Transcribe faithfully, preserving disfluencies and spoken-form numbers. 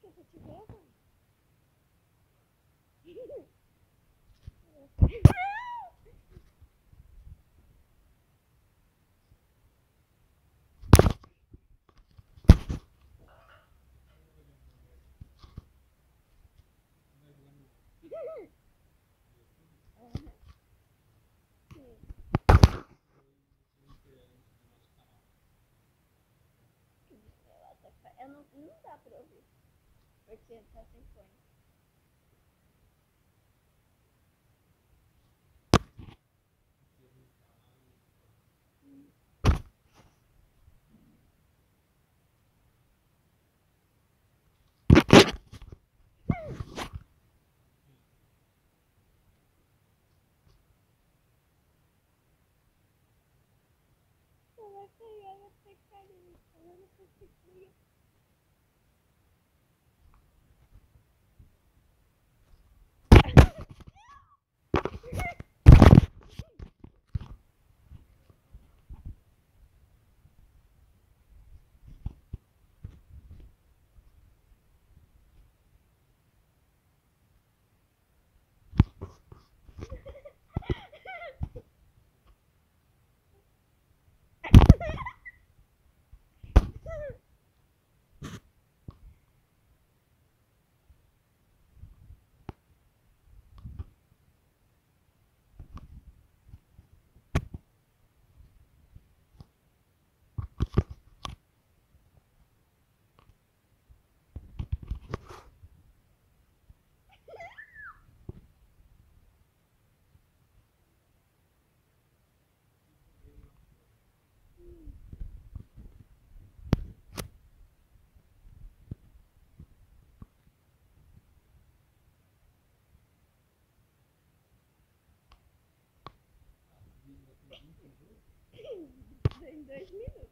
que eu tô te vendo. Eu não, não dá pra ouvir, porque tá sem fone. Eu vou pegar, vou pegar ele, eu não consigo. Em dois minutos.